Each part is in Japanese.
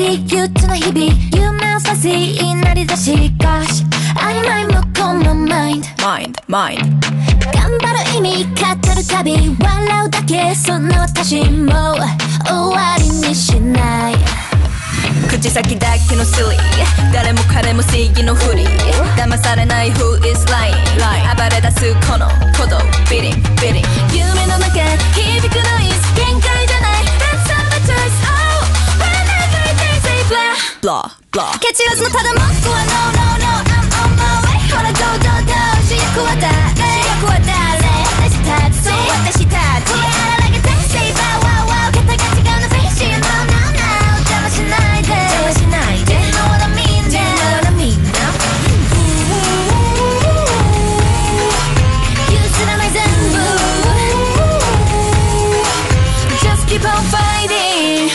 り憂鬱な日々夢をさしいなりだし Gosh 曖昧無根のマインド頑張る意味語るたび笑うだけそんな私も終わりにしない口先だけのスリー誰も彼も正義のふり騙されない Who is lying 暴れ出すこの鼓動 Beating 夢の中響くノイズ限界じゃない That's how the choice Oh whenever they say blah ケチらずのただ文句は No I'm on my way ほらどう主役は誰私たちそう私たち Like a taxi say bow wow 桁が違うの Face you know邪魔しないで You know what I mean now 譲らない全部 Just keep on fighting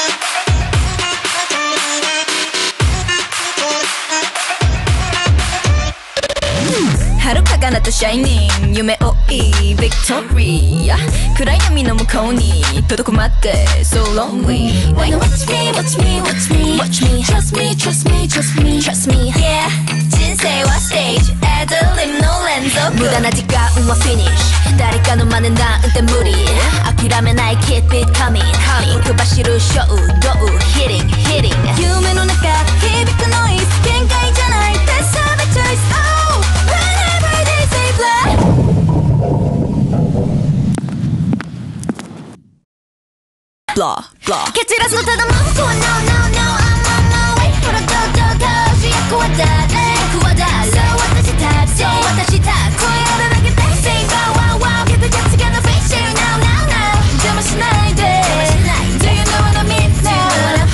遥か彼方とシャイニング夢追いビクトリー暗闇の向こうに届くまで So lonely Wanna watch me Trust me Yeah 人生はステージアドリブの連続無駄な時間はフィニッシュ誰かの真似なんて無理諦めない Keep it coming 行く走る衝動 Hitting 夢の中響くノイズ限界じゃない That's how the choice Oh whenever they say blahケチらずのただ文句は No I'm on my way ほらどう主役は誰そう私たち声あるだけで Say bow wow 桁が違うの Face you now邪魔しないで Do you know what I mean now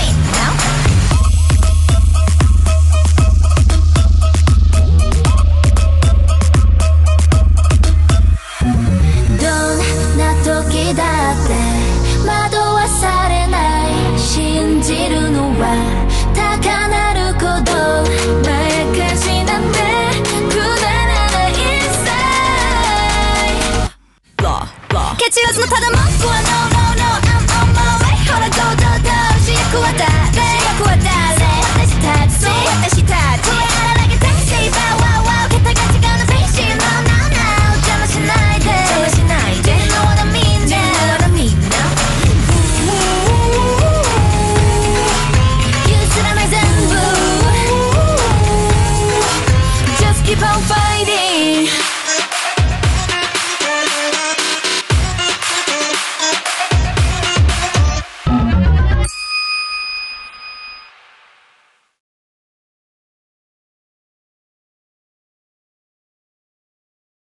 どんな時だって惑わされない信じるのは高鳴る鼓動まやかしなんてくだらないさケチらずのただ文句は